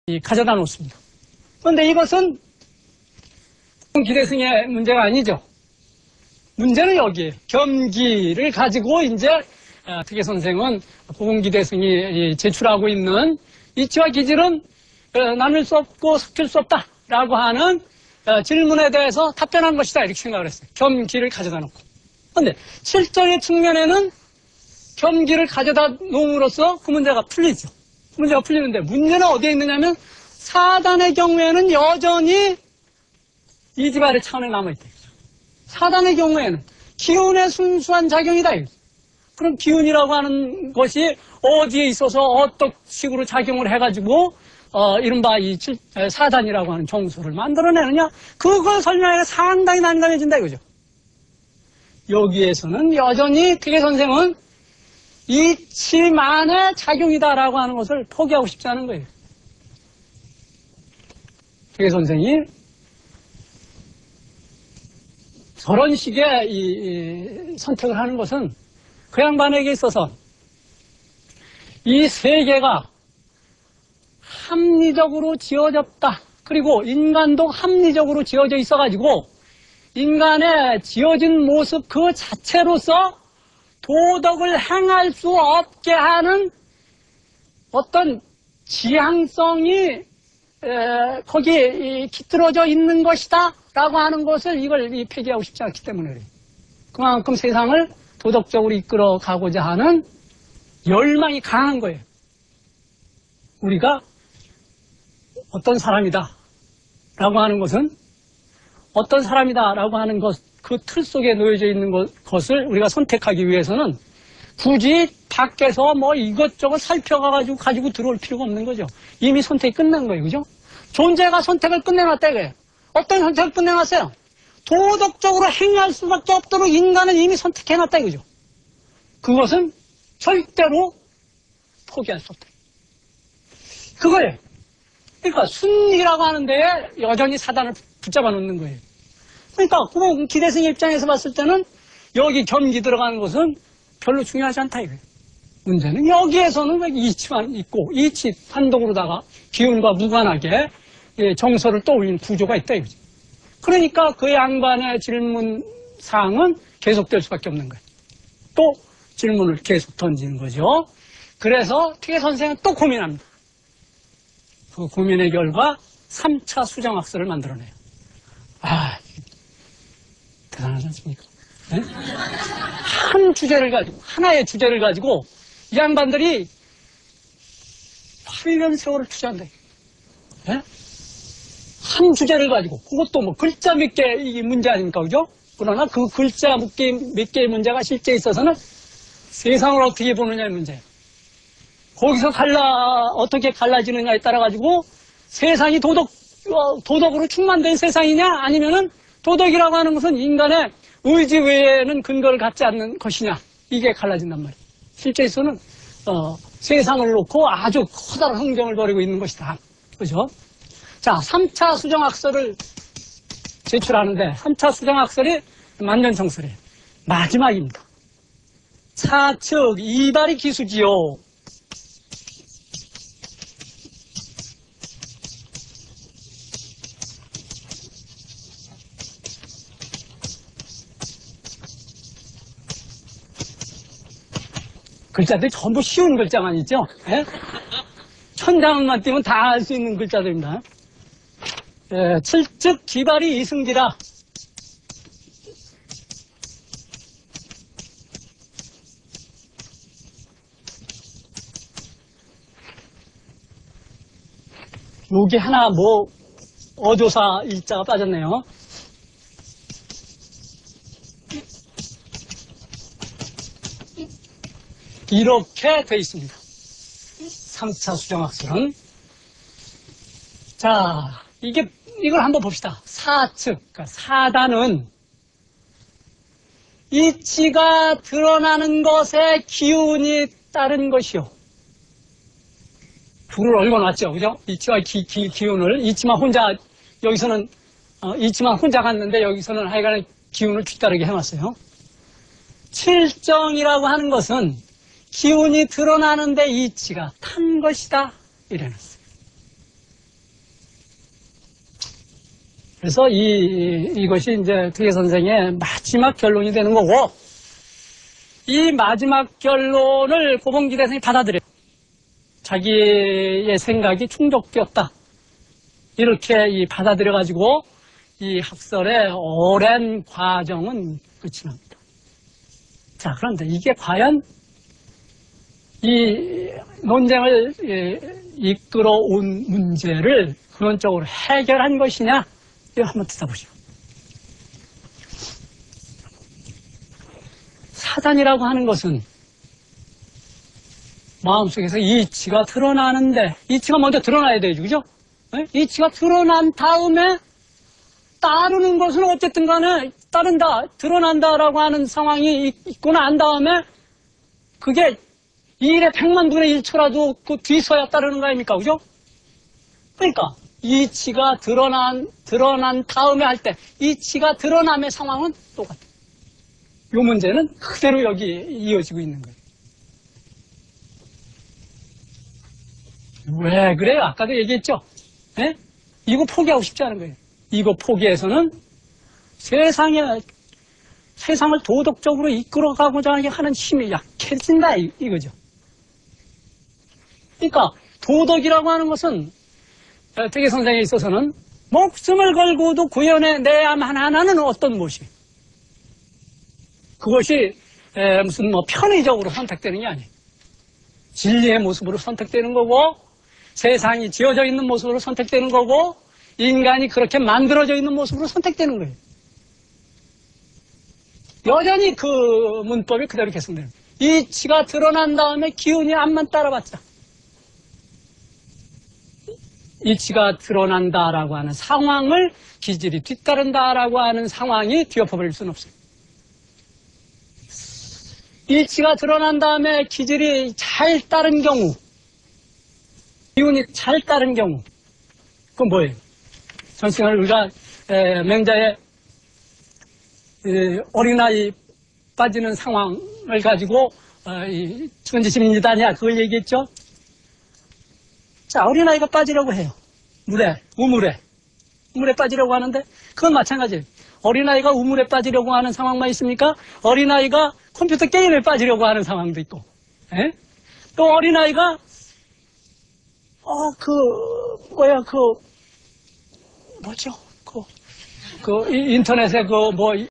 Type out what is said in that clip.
가져다 놓습니다. 그런데 이것은 기대승의 문제가 아니죠. 문제는 여기에요. 겸기를 가지고 이제 특혜 선생은 보건기대승이 제출하고 있는 이치와 기질은 나눌 수 없고 섞일 수 없다라고 하는 질문에 대해서 답변한 것이다 이렇게 생각을 했어요. 겸기를 가져다 놓고. 그런데 실정의 측면에는 겸기를 가져다 놓음으로써 그 문제가 풀리죠. 그 문제가 풀리는데 문제는 어디에 있느냐면 사단의 경우에는 여전히 이지발의 차원에 남아있다. 사단의 경우에는 기운의 순수한 작용이다. 그럼 기운이라고 하는 것이 어디에 있어서 어떤 식으로 작용을 해가지고 이른바 이 사단이라고 하는 정수를 만들어내느냐, 그걸 설명하기가 상당히 난감해진다 이거죠. 여기에서는 여전히 특혜 선생은 이치만의 작용이다라고 하는 것을 포기하고 싶지 않은 거예요. 특혜 선생이 저런 식의 이 선택을 하는 것은 그 양반에게 있어서 이 세계가 합리적으로 지어졌다. 그리고 인간도 합리적으로 지어져 있어가지고 인간의 지어진 모습 그 자체로서 도덕을 행할 수 없게 하는 어떤 지향성이 거기에 깃들어져 있는 것이다 라고 하는 것을 이걸 폐기하고 싶지 않기 때문에 그래요. 그만큼 세상을 도덕적으로 이끌어 가고자 하는 열망이 강한 거예요. 우리가 어떤 사람이다 라고 하는 것은 어떤 사람이다 라고 하는 것, 그 틀 속에 놓여져 있는 것을 우리가 선택하기 위해서는 굳이 밖에서 뭐 이것저것 살펴가지고 가지고 들어올 필요가 없는 거죠. 이미 선택이 끝난 거예요. 그죠? 존재가 선택을 끝내놨다 이거예요. 어떤 선택을 끝내놨어요? 도덕적으로 행할 수밖에 없도록 인간은 이미 선택해놨다 이거죠. 그것은 절대로 포기할 수 없다. 그거예요. 그러니까 순리라고 하는 데에 여전히 사단을 붙잡아 놓는 거예요. 그러니까 기대승의 입장에서 봤을 때는 여기 겸기 들어가는 것은 별로 중요하지 않다 이거예요. 문제는 여기에서는 이치만 있고 이치 단독으로다가 기운과 무관하게 정서를 떠올리는 구조가 있다 이거죠. 그러니까 그 양반의 질문 사항은 계속될 수밖에 없는 거예요. 또 질문을 계속 던지는 거죠. 그래서 특혜 선생은 또 고민합니다. 그 고민의 결과 3차 수정학설을 만들어내요. 아, 대단하지 않습니까? 네? 한 주제를 가지고, 하나의 주제를 가지고 이 양반들이 8년 세월을 투자한다. 네? 한 주제를 가지고, 그것도 뭐 글자 몇 개 이게 문제 아닙니까? 그죠? 그러나 그 글자 몇 개의 문제가 실제 있어서는 세상을 어떻게 보느냐의 문제예요. 거기서 어떻게 갈라지느냐에 따라가지고 세상이 도덕으로 충만된 세상이냐 아니면은 도덕이라고 하는 것은 인간의 의지 외에는 근거를 갖지 않는 것이냐 이게 갈라진단 말이에요. 실제에서는 세상을 놓고 아주 커다란 흥정을 벌이고 있는 것이다. 그죠? 자, 3차 수정학설을 제출하는데 3차 수정학설이 만년청설이에요. 마지막입니다. 차측 이발이 기수지요. 글자들이 전부 쉬운 글자만 있죠? 예? 천장만 띄면 다 알 수 있는 글자들입니다. 예, 칠즉 기발이 이승기라. 여기 하나 어조사 일자가 빠졌네요. 이렇게 돼 있습니다. 3차 수정학설은. 자, 이걸 한번 봅시다. 사측, 그러니까 사단은 이치가 드러나는 것에 기운이 따른 것이요. 둘을 얽어놨죠. 그죠? 이치와 기운을, 이치만 혼자, 여기서는, 이치만 혼자 갔는데 여기서는 하여간에 기운을 뒤따르게 해놨어요. 칠정이라고 하는 것은 기운이 드러나는데 이치가 탄 것이다. 이래놨어요. 그래서 이것이 이제 득의 선생의 마지막 결론이 되는 거고, 이 마지막 결론을 고봉기 대생이 받아들여요. 자기의 생각이 충족되었다. 이렇게 받아들여가지고 이 학설의 오랜 과정은 끝이 납니다. 자, 그런데 이게 과연 이 논쟁을 이끌어온 문제를 근원적으로 해결한 것이냐? 이걸 한번 듣어보시오. 사단이라고 하는 것은 마음속에서 이치가 드러나는데, 이치가 먼저 드러나야 되죠, 그죠? 네? 이치가 드러난 다음에 따르는 것은 어쨌든 간에 따른다, 드러난다라고 하는 상황이 있고 난 다음에 그게 1의 100만 분의 1초라도 그 뒤서야 따르는 거 아닙니까, 그죠? 그러니까 이치가 드러난 다음에 할 때 이치가 드러남의 상황은 똑같아요. 이 문제는 그대로 여기 이어지고 있는 거예요. 왜 그래요? 아까도 얘기했죠? 네? 이거 포기하고 싶지 않은 거예요. 이거 포기해서는 세상을 도덕적으로 이끌어가고자 하는 힘이 약해진다, 이거죠. 그러니까 도덕이라고 하는 것은 득의 선생에 있어서는 목숨을 걸고도 구현해내야만 하는 어떤 모습. 그것이 무슨 편의적으로 선택되는 게 아니에요. 진리의 모습으로 선택되는 거고, 세상이 지어져 있는 모습으로 선택되는 거고, 인간이 그렇게 만들어져 있는 모습으로 선택되는 거예요. 여전히 그 문법이 그대로 계속되는 거예요. 이치가 드러난 다음에 기운이 암만 따라봤자, 이치가 드러난다라고 하는 상황을 기질이 뒤따른다라고 하는 상황이 뒤엎어버릴 수는 없어요. 이치가 드러난 다음에 기질이 잘 따른 경우, 기운이 잘 따른 경우, 그건 뭐예요? 전 시간에 우리가 맹자의 어린아이 빠지는 상황을 가지고 천지심리다냐 그걸 얘기했죠? 자, 어린아이가 빠지려고 해요. 우물에 빠지려고 하는데 그건 마찬가지예요. 어린아이가 우물에 빠지려고 하는 상황만 있습니까? 어린아이가 컴퓨터 게임에 빠지려고 하는 상황도 있고, 예? 또 어린아이가 인터넷에